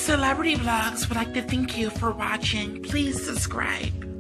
Celebrity Vlogs would like to thank you for watching. Please subscribe.